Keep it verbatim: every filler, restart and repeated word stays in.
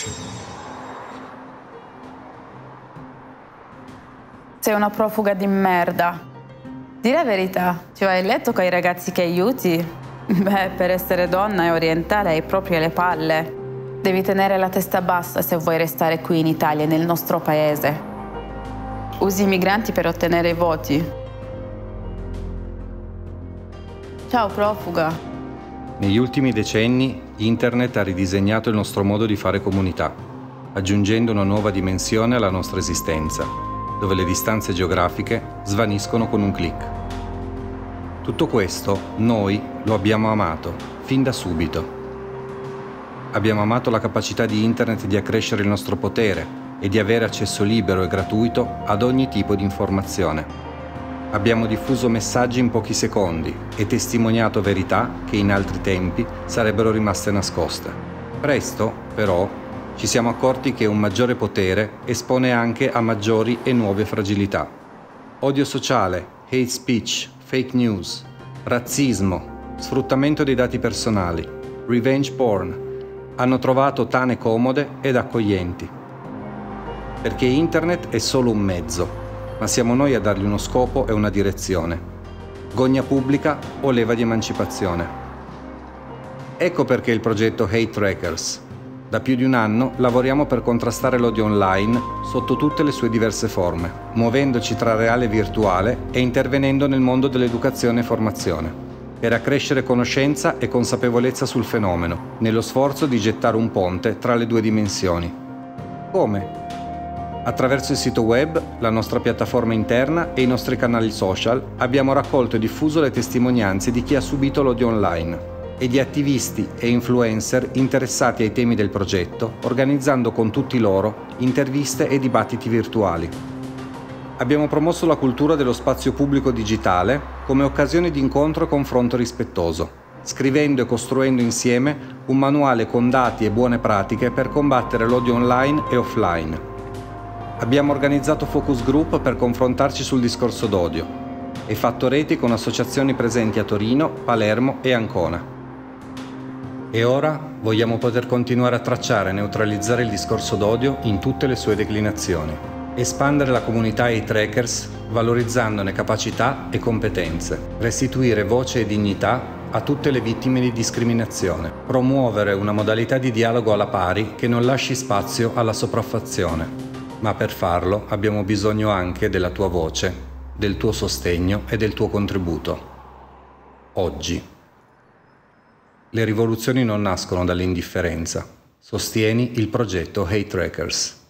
Sei una profuga di merda. Di la verità, ci vai a letto con i ragazzi che aiuti? Beh, per essere donna e orientale hai proprio le palle. Devi tenere la testa bassa se vuoi restare qui in Italia, nel nostro paese. Usi i migranti per ottenere i voti. Ciao, profuga. Negli ultimi decenni, Internet ha ridisegnato il nostro modo di fare comunità, aggiungendo una nuova dimensione alla nostra esistenza, dove le distanze geografiche svaniscono con un click. Tutto questo noi lo abbiamo amato, fin da subito. Abbiamo amato la capacità di Internet di accrescere il nostro potere e di avere accesso libero e gratuito ad ogni tipo di informazione. Abbiamo diffuso messaggi in pochi secondi e testimoniato verità che in altri tempi sarebbero rimaste nascoste. Presto, però, ci siamo accorti che un maggiore potere espone anche a maggiori e nuove fragilità. Odio sociale, hate speech, fake news, razzismo, sfruttamento dei dati personali, revenge porn, hanno trovato tane comode ed accoglienti. Perché Internet è solo un mezzo, ma siamo noi a dargli uno scopo e una direzione. Gogna pubblica o leva di emancipazione. Ecco perché il progetto Hate Trackers. Da più di un anno lavoriamo per contrastare l'odio online sotto tutte le sue diverse forme, muovendoci tra reale e virtuale e intervenendo nel mondo dell'educazione e formazione, per accrescere conoscenza e consapevolezza sul fenomeno, nello sforzo di gettare un ponte tra le due dimensioni. Come? Attraverso il sito web, la nostra piattaforma interna e i nostri canali social abbiamo raccolto e diffuso le testimonianze di chi ha subito l'odio online e di attivisti e influencer interessati ai temi del progetto, organizzando con tutti loro interviste e dibattiti virtuali. Abbiamo promosso la cultura dello spazio pubblico digitale come occasione di incontro e confronto rispettoso, scrivendo e costruendo insieme un manuale con dati e buone pratiche per combattere l'odio online e offline. Abbiamo organizzato focus group per confrontarci sul discorso d'odio e fatto reti con associazioni presenti a Torino, Palermo e Ancona. E ora vogliamo poter continuare a tracciare e neutralizzare il discorso d'odio in tutte le sue declinazioni. Espandere la comunità Hate Trackers valorizzandone capacità e competenze. Restituire voce e dignità a tutte le vittime di discriminazione. Promuovere una modalità di dialogo alla pari che non lasci spazio alla sopraffazione. Ma per farlo abbiamo bisogno anche della tua voce, del tuo sostegno e del tuo contributo. Oggi. Le rivoluzioni non nascono dall'indifferenza. Sostieni il progetto Hate Trackers.